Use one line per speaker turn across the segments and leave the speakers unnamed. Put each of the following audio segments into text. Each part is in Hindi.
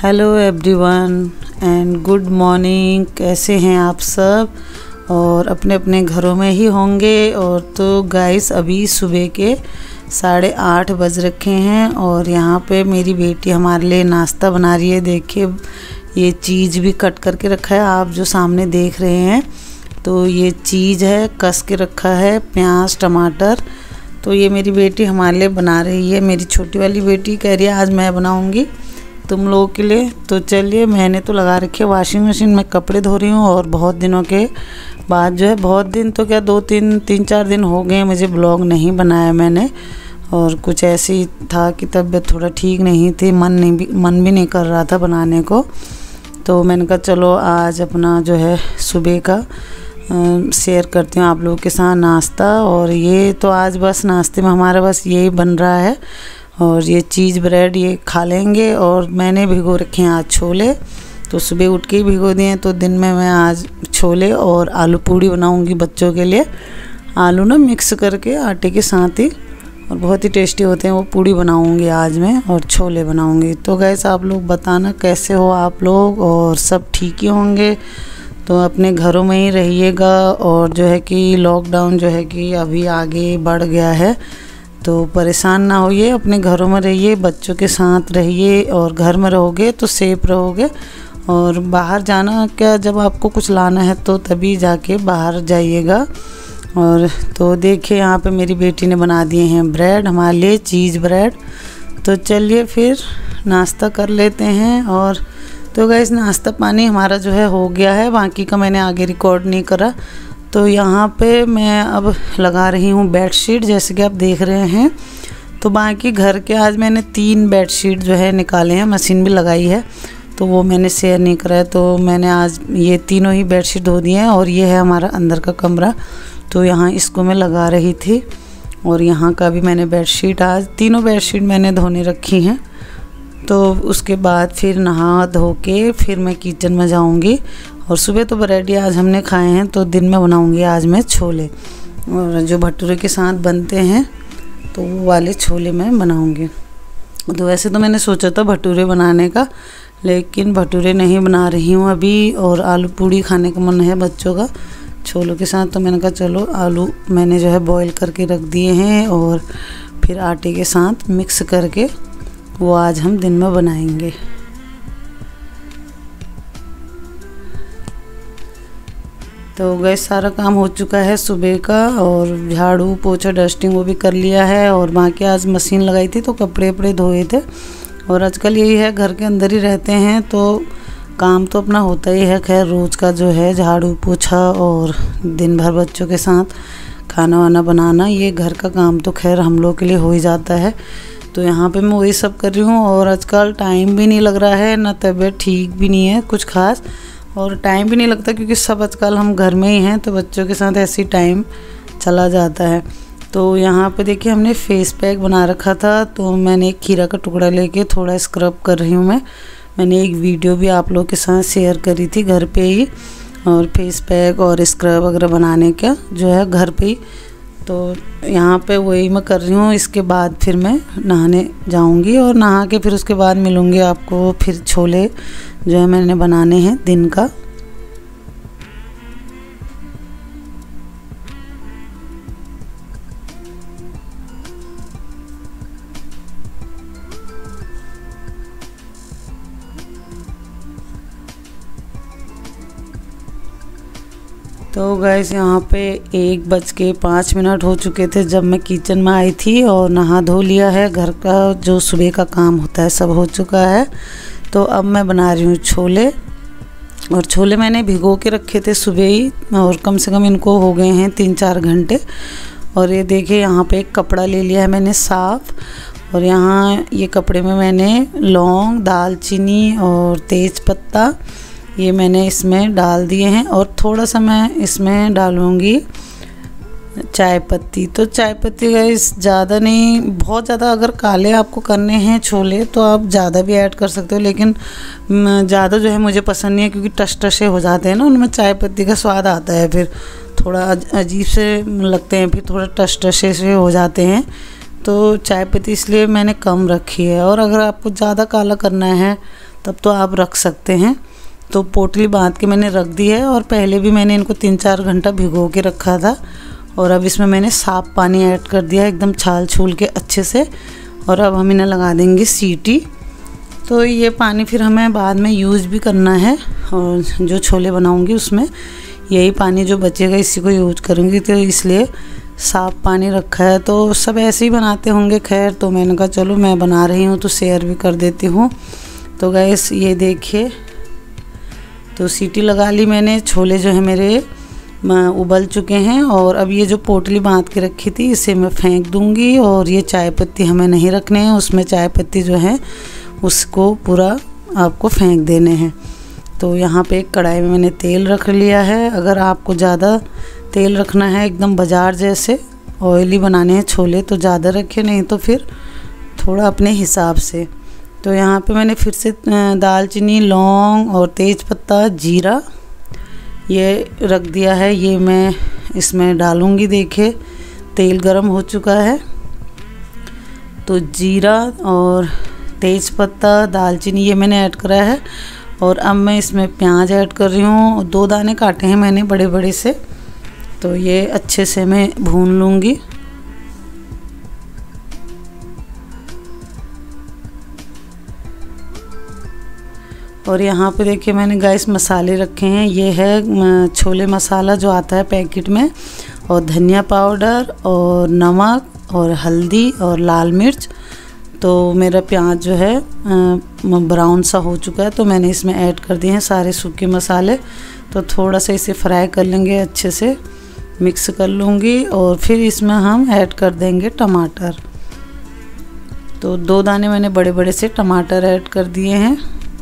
Hello everyone and good morning. कैसे हैं आप सब? और अपने अपने घरों में ही होंगे। और तो गाइस अभी सुबह के 8:30 बज रखे हैं और यहाँ पे मेरी बेटी हमारे लिए नाश्ता बना रही है। देखिए ये चीज़ भी कट करके रखा है, आप जो सामने देख रहे हैं तो ये चीज़ है, कस के रखा है, प्याज टमाटर। तो ये मेरी बेटी हमारे लिए बना रही है। मेरी छोटी वाली बेटी कह रही है आज मैं बनाऊँगी तुम लोगों के लिए। तो चलिए, मैंने तो लगा रखी है वॉशिंग मशीन में, कपड़े धो रही हूँ। और बहुत दिनों के बाद जो है, बहुत दिन तो क्या 2-3-4 दिन हो गए मुझे ब्लॉग नहीं बनाया मैंने। और कुछ ऐसे ही था कि तबीयत थोड़ा ठीक नहीं थी, मन भी नहीं कर रहा था बनाने को। तो मैंने कहा चलो आज अपना जो है सुबह का शेयर करती हूँ आप लोगों के साथ नाश्ता। और ये तो आज बस नाश्ते में हमारा बस यही बन रहा है। और ये चीज़ ब्रेड ये खा लेंगे। और मैंने भिगो रखे हैं आज छोले, तो सुबह उठ के ही भिगो दिए। तो दिन में मैं आज छोले और आलू पूड़ी बनाऊंगी बच्चों के लिए। आलू ना मिक्स करके आटे के साथ ही, और बहुत ही टेस्टी होते हैं वो पूड़ी बनाऊंगी आज मैं, और छोले बनाऊंगी। तो गैस आप लोग बताना कैसे हो आप लोग, और सब ठीक ही होंगे। तो अपने घरों में ही रहिएगा। और जो है कि लॉकडाउन जो है कि अभी आगे बढ़ गया है, तो परेशान ना होइए, अपने घरों में रहिए, बच्चों के साथ रहिए। और घर में रहोगे तो सेफ रहोगे। और बाहर जाना क्या, जब आपको कुछ लाना है तो तभी जाके बाहर जाइएगा। और तो देखिए यहाँ पे मेरी बेटी ने बना दिए हैं ब्रेड हमारे लिए, चीज़ ब्रेड। तो चलिए फिर नाश्ता कर लेते हैं। और तो गाइस नाश्ता पानी हमारा जो है हो गया है, बाकी का मैंने आगे रिकॉर्ड नहीं करा। तो यहाँ पे मैं अब लगा रही हूँ बेडशीट, जैसे कि आप देख रहे हैं। तो बाकी घर के आज मैंने 3 बेडशीट जो है निकाले हैं, मशीन भी लगाई है, तो वो मैंने शेयर नहीं करा है। तो मैंने आज ये तीनों ही बेडशीट धो दिए हैं। और ये है हमारा अंदर का कमरा, तो यहाँ इसको मैं लगा रही थी। और यहाँ का भी मैंने बेडशीट, आज तीनों बेडशीट मैंने धोने रखी हैं। तो उसके बाद फिर नहा धो के फिर मैं किचन में जाऊँगी। और सुबह तो ब्रेड आज हमने खाए हैं, तो दिन में बनाऊंगी आज मैं छोले, और जो भटूरे के साथ बनते हैं तो वो वाले छोले मैं बनाऊंगी। तो वैसे तो मैंने सोचा था भटूरे बनाने का, लेकिन भटूरे नहीं बना रही हूँ अभी। और आलू पूड़ी खाने का मन है बच्चों का छोलों के साथ। तो मैंने कहा चलो आलू मैंने जो है बॉईल करके रख दिए हैं, और फिर आटे के साथ मिक्स करके वो आज हम दिन में बनाएंगे। तो गैस सारा काम हो चुका है सुबह का, और झाड़ू पोछा डस्टिंग वो भी कर लिया है। और बाकी आज मशीन लगाई थी तो कपड़े वपड़े धोए थे। और आजकल यही है, घर के अंदर ही रहते हैं तो काम तो अपना होता ही है। खैर रोज़ का जो है झाड़ू पोछा और दिन भर बच्चों के साथ खाना वाना बनाना, ये घर का काम तो खैर हम लोग के लिए हो ही जाता है। तो यहाँ पे मैं वही सब कर रही हूँ। और आजकल टाइम भी नहीं लग रहा है, ना तबीयत ठीक भी नहीं है कुछ खास, और टाइम भी नहीं लगता क्योंकि सब आजकल हम घर में ही हैं, तो बच्चों के साथ ऐसे ही टाइम चला जाता है। तो यहाँ पे देखिए हमने फेस पैक बना रखा था, तो मैंने एक खीरा का टुकड़ा लेके थोड़ा स्क्रब कर रही हूँ मैंने एक वीडियो भी आप लोगों के साथ शेयर करी थी घर पे ही, और फेस पैक और स्क्रब वगैरह बनाने का जो है घर पे ही। तो यहाँ पे वही मैं कर रही हूँ। इसके बाद फिर मैं नहाने जाऊँगी, और नहा के फिर उसके बाद मिलूँगी आपको। फिर छोले जो है मैंने बनाने हैं दिन का। तो गैस यहाँ पे 1:05 हो चुके थे जब मैं किचन में आई थी, और नहा धो लिया है, घर का जो सुबह का काम होता है सब हो चुका है। तो अब मैं बना रही हूँ छोले। और छोले मैंने भिगो के रखे थे सुबह ही, और कम से कम इनको हो गए हैं 3-4 घंटे। और ये देखिए यहाँ पे एक कपड़ा ले लिया है मैंने साफ़, और यहाँ ये कपड़े में मैंने लौंग, दालचीनी और तेज पत्ता ये मैंने इसमें डाल दिए हैं। और थोड़ा सा मैं इसमें डालूँगी चाय पत्ती। तो चाय पत्ती गाइस ज़्यादा नहीं, बहुत ज़्यादा अगर काले आपको करने हैं छोले तो आप ज़्यादा भी ऐड कर सकते हो, लेकिन ज़्यादा जो है मुझे पसंद नहीं है, क्योंकि टस-टसे हो जाते हैं ना उनमें, चाय पत्ती का स्वाद आता है, फिर थोड़ा अजीब से लगते हैं, फिर थोड़ा टस-टसे से हो जाते हैं। तो चाय पत्ती इसलिए मैंने कम रखी है। और अगर आपको ज़्यादा काला करना है तब तो आप रख सकते हैं। तो पोटली बांध के मैंने रख दी है और पहले भी मैंने इनको 3-4 घंटा भिगो के रखा था। और अब इसमें मैंने साफ़ पानी ऐड कर दिया एकदम छाल छूल के अच्छे से। और अब हम इन्हें लगा देंगे सीटी। तो ये पानी फिर हमें बाद में यूज़ भी करना है, और जो छोले बनाऊंगी उसमें यही पानी जो बचेगा इसी को यूज करूँगी। तो इसलिए साफ़ पानी रखा है। तो सब ऐसे ही बनाते होंगे खैर, तो मैंने कहा चलो मैं बना रही हूँ तो शेयर भी कर देती हूँ। तो गाइस ये देखिए, तो सीटी लगा ली मैंने, छोले जो है मेरे उबल चुके हैं। और अब ये जो पोटली बांध के रखी थी इसे मैं फेंक दूंगी। और ये चाय पत्ती हमें नहीं रखने हैं, उसमें चाय पत्ती जो है उसको पूरा आपको फेंक देने हैं। तो यहाँ पे एक कढ़ाई में मैंने तेल रख लिया है। अगर आपको ज़्यादा तेल रखना है, एकदम बाज़ार जैसे ऑयली बनाने हैं छोले, तो ज़्यादा रखें, नहीं तो फिर थोड़ा अपने हिसाब से। तो यहाँ पे मैंने फिर से दालचीनी, लौंग और तेज पत्ता, जीरा ये रख दिया है। ये मैं इसमें डालूँगी। देखिए तेल गरम हो चुका है। तो जीरा और तेज पत्ता, दालचीनी ये मैंने ऐड करा है। और अब मैं इसमें प्याज ऐड कर रही हूँ। 2 दाने काटे हैं मैंने बड़े बड़े से। तो ये अच्छे से मैं भून लूँगी। और यहाँ पे देखिए मैंने गाइस मसाले रखे हैं। ये है छोले मसाला जो आता है पैकेट में, और धनिया पाउडर और नमक और हल्दी और लाल मिर्च। तो मेरा प्याज जो है ब्राउन सा हो चुका है, तो मैंने इसमें ऐड कर दिए हैं सारे सूखे मसाले। तो थोड़ा सा इसे फ्राई कर लेंगे, अच्छे से मिक्स कर लूँगी। और फिर इसमें हम ऐड कर देंगे टमाटर। तो 2 दाने मैंने बड़े बड़े से टमाटर ऐड कर दिए हैं।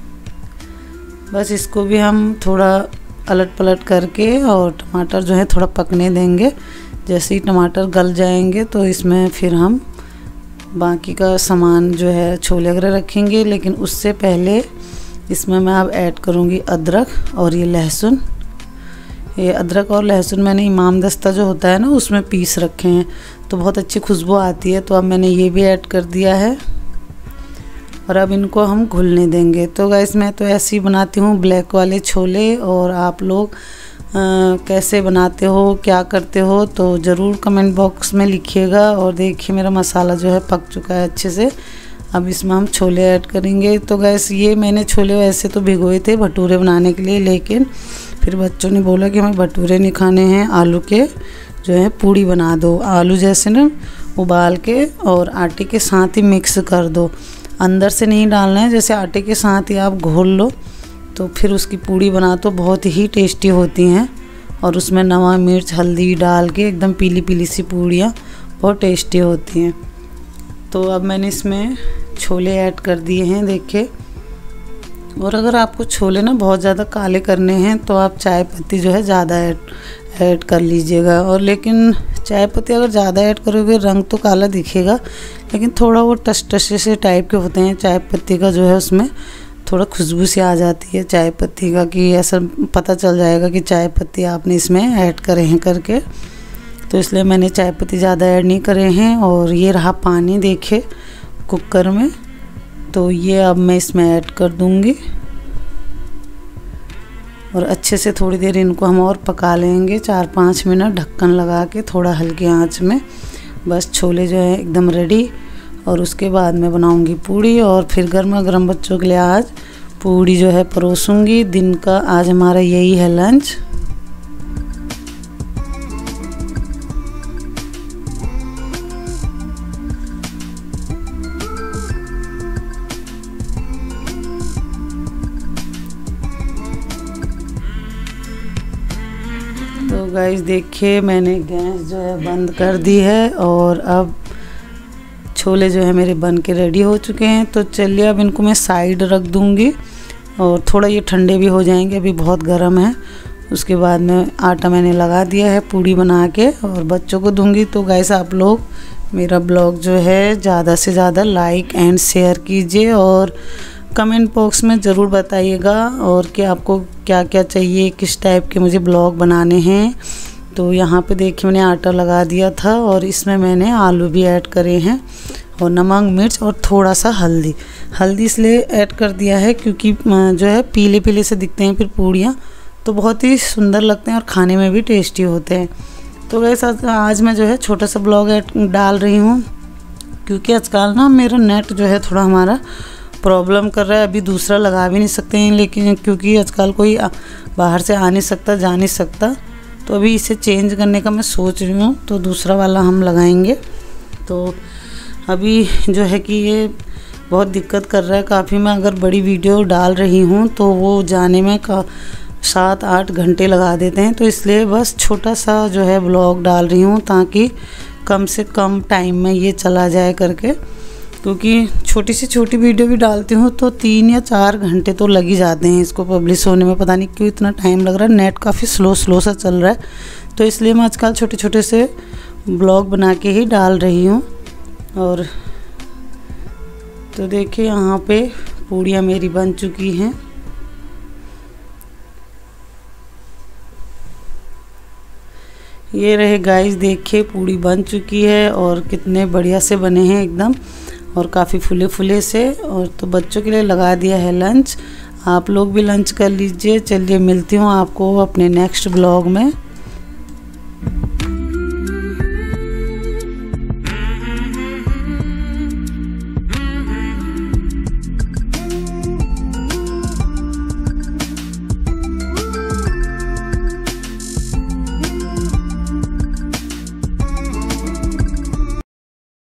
बस इसको भी हम थोड़ा अलट पलट करके और टमाटर जो है थोड़ा पकने देंगे। जैसे ही टमाटर गल जाएंगे तो इसमें फिर हम बाकी का सामान जो है छोले वगैरह रखेंगे। लेकिन उससे पहले इसमें मैं अब ऐड करूँगी अदरक और ये लहसुन। ये अदरक और लहसुन मैंने इमाम दस्ता जो होता है ना उसमें पीस रखे हैं, तो बहुत अच्छी खुशबू आती है। तो अब मैंने ये भी ऐड कर दिया है। और अब इनको हम घुलने देंगे। तो गाइस मैं तो ऐसे ही बनाती हूँ ब्लैक वाले छोले। और आप लोग कैसे बनाते हो, क्या करते हो, तो ज़रूर कमेंट बॉक्स में लिखिएगा। और देखिए मेरा मसाला जो है पक चुका है अच्छे से। अब इसमें हम छोले ऐड करेंगे। तो गैस ये मैंने छोले वैसे तो भिगोए थे भटूरे बनाने के लिए, लेकिन फिर बच्चों ने बोला कि हमें भटूरे नहीं खाने हैं, आलू के जो है पूड़ी बना दो। आलू जैसे ना उबाल के और आटे के साथ ही मिक्स कर दो, अंदर से नहीं डालना है। जैसे आटे के साथ ही आप घोल लो तो फिर उसकी पूड़ी बना तो बहुत ही टेस्टी होती हैं। और उसमें नमक मिर्च हल्दी डाल के एकदम पीली पीली सी पूड़ियाँ बहुत टेस्टी होती हैं। तो अब मैंने इसमें छोले ऐड कर दिए हैं देखिए। और अगर आपको छोले ना बहुत ज़्यादा काले करने हैं तो आप चाय पत्ती जो है ज़्यादा ऐड कर लीजिएगा। और लेकिन चाय पत्ती अगर ज़्यादा ऐड करोगे रंग तो काला दिखेगा, लेकिन थोड़ा वो टसटसे से टाइप के होते हैं चाय पत्ती का जो है, उसमें थोड़ा खुशबू सी आ जाती है चाय पत्ती का, कि ऐसा पता चल जाएगा कि चाय पत्ती आपने इसमें ऐड करे हैं करके। तो इसलिए मैंने चाय पत्ती ज़्यादा ऐड नहीं करे हैं। और ये रहा पानी देखे कुकर में, तो ये अब मैं इसमें ऐड कर दूँगी। और अच्छे से थोड़ी देर इनको हम और पका लेंगे, 4-5 मिनट ढक्कन लगा के थोड़ा हल्की आंच में। बस छोले जो है एकदम रेडी। और उसके बाद मैं बनाऊंगी पूड़ी, और फिर गर्मा गर्म बच्चों के लिए आज पूड़ी जो है परोसूंगी। दिन का आज हमारा यही है लंच। तो गाइस देखिए मैंने गैस जो है बंद कर दी है। और अब छोले जो है मेरे बन के रेडी हो चुके हैं। तो चलिए अब इनको मैं साइड रख दूंगी, और थोड़ा ये ठंडे भी हो जाएंगे, अभी बहुत गर्म है। उसके बाद में आटा मैंने लगा दिया है पूड़ी बना के, और बच्चों को दूंगी। तो गाइस आप लोग मेरा ब्लॉग जो है ज़्यादा से ज़्यादा लाइक एंड शेयर कीजिए, और कमेंट बॉक्स में ज़रूर बताइएगा और कि आपको क्या क्या चाहिए, किस टाइप के मुझे ब्लॉग बनाने हैं। तो यहाँ पे देखिए मैंने आटा लगा दिया था, और इसमें मैंने आलू भी ऐड करे हैं। और नमक मिर्च और थोड़ा सा हल्दी। हल्दी इसलिए ऐड कर दिया है क्योंकि जो है पीले पीले से दिखते हैं फिर पूड़ियाँ, तो बहुत ही सुंदर लगते हैं और खाने में भी टेस्टी होते हैं। तो गाइस आज मैं जो है छोटा सा ब्लॉग डाल रही हूँ क्योंकि आजकल ना मेरा नेट जो है थोड़ा हमारा प्रॉब्लम कर रहा है। अभी दूसरा लगा भी नहीं सकते हैं, लेकिन क्योंकि आजकल कोई बाहर से आ नहीं सकता, जा नहीं सकता, तो अभी इसे चेंज करने का मैं सोच रही हूँ, तो दूसरा वाला हम लगाएंगे। तो अभी जो है कि ये बहुत दिक्कत कर रहा है काफ़ी। मैं अगर बड़ी वीडियो डाल रही हूँ तो वो जाने में 7-8 घंटे लगा देते हैं, तो इसलिए बस छोटा सा जो है ब्लॉग डाल रही हूँ ताकि कम से कम टाइम में ये चला जाए करके। क्योंकि छोटी से छोटी वीडियो भी डालती हूँ तो 3 या 4 घंटे तो लग ही जाते हैं इसको पब्लिश होने में। पता नहीं क्यों इतना टाइम लग रहा है, नेट काफ़ी स्लो सा चल रहा है, तो इसलिए मैं आजकल छोटे छोटे से ब्लॉग बना के ही डाल रही हूँ। और तो देखिए यहाँ पे पूड़ियाँ मेरी बन चुकी हैं। ये रहे गाइस, देखिए पूड़ी बन चुकी है और कितने बढ़िया से बने हैं एकदम, और काफ़ी फुले फुले से। और तो बच्चों के लिए लगा दिया है लंच, आप लोग भी लंच कर लीजिए। चलिए मिलती हूँ आपको अपने नेक्स्ट ब्लॉग में।